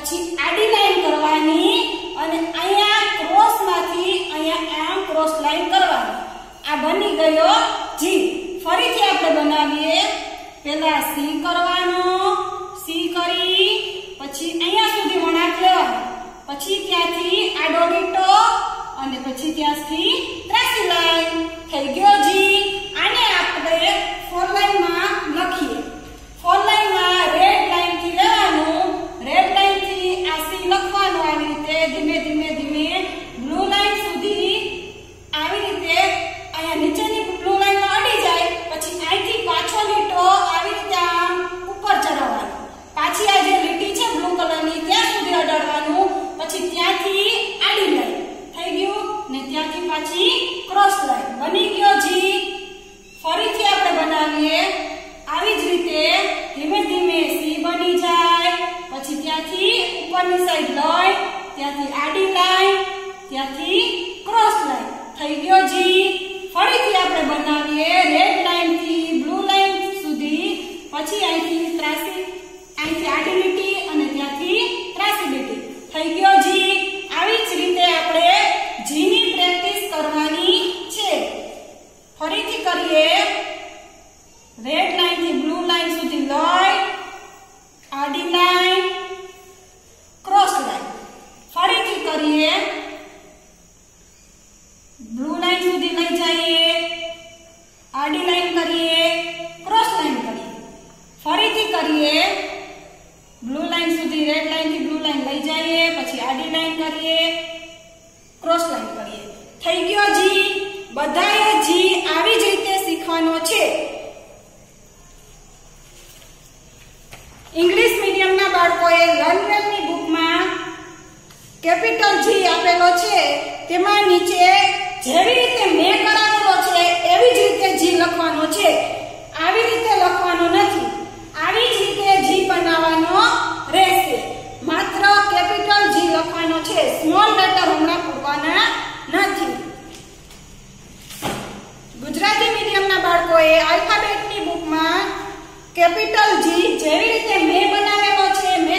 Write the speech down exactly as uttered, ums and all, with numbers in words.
પછી આડી લાઈન કરવાની અને અહીંયા ક્રોસ માંથી અહીંયા આમ ક્રોસ લાઈન કરવાની. આ બની ગયો જી. ફરીથી આપણે બનાવીએ. પહેલા સી કરવાનો, સી કરી પછી અહીંયા સુધી વળાંક લેવાનો, પછી ત્યાંથી આડો લીટો અને પછી ત્યાંથી ત્રાસી લાઈન. થઈ ગયો જી. આને આપણે ફોર લાઈન માં લખીએ. ફોર લાઈન માં રેડ લાઈન થી લેવાનું, રેડ લાઈન થી આ સી લખવાનું. આવી રીતે ધીમે ધીમે ધીમે બ્લુ લાઈન સુધી આવી રીતે અહીંયા નીચેની બ્લુ લાઈન માં અડી જાય પછી અહીંથી પાછો લીટો આવી રીતે આમ ઉપર ચડાવવાનો. પાછી આ જે લીટી છે બ્લુ કલરની ત્યાં સુધી અડાડવાનું, પછી ત્યાંથી આડી લાઈન. થઈ ગયું ને ત્યાંથી પાછી ક્રોસ લાઈન. બની ગયો જી. ફરીથી આપણે બનાવીએ. આવી જ રીતે ધીમે ધીમે સી બની જાય પછી ત્યાંથી ઉપરની સાઈડ લાઈન, ત્યાંથી આડી લાઈન, ત્યાંથી ક્રોસ લાઈન. થઈ ગયો જી. ફરીથી આપણે બનાવીએ. રેડ લાઈન થી બ્લુ લાઈન સુધી પછી અહીંથી ત્રાસી, અહીંથી આડી લીટી અને ત્યાંથી ત્રાસી લીટી. થઈ ગયો જી. આવી જ રીતે આપણે જી ની પ્રેક્ટિસ કરવાની છે. ફરીથી કરીએ. રેડ લાઈન થી બ્લુ લાઈન સુધી લાઈન, આડી લાઈન, ક્રોસ લાઈન. ફરીથી કરીએ. બ્લુ લાઈન સુધી લઈ જઈએ, આડી લાઈન કરીએ, ક્રોસ લાઈન કરીએ. ફરીથી કરીએ. બ્લુ લાઈન સુધી રેડ લાઈન થી બ્લુ લાઈન લઈ જઈએ પછી આડી લાઈન કરીએ, ક્રોસ લાઈન કરીએ. થઈ ગયો જી. બધાએ જી આવી જ રીતે શીખવાનો છે. ઇંગ્લિશ મીડિયમના બાળકોએ લર્નવેલની બુકમાં કેપિટલ જી આપેલો છે, તેમાં નીચે જેવી રીતે મેં કરાવેલો છે એવી જ રીતે જી લખવાનો છે. આવી રીતે લખવાનો નથી, આવી જ રીતે જી બનાવવાનો રહેશે. માત્ર કેપિટલ જી લખવાનો છે, સ્મોલ લેટર હમણાં પૂરવાના નથી. ગુજરાતી મીડિયમના બાળકોએ આલ્ફાબેટની બુકમાં કેપિટલ જી જેવી રીતે મેં બનાવેલો છે, મેં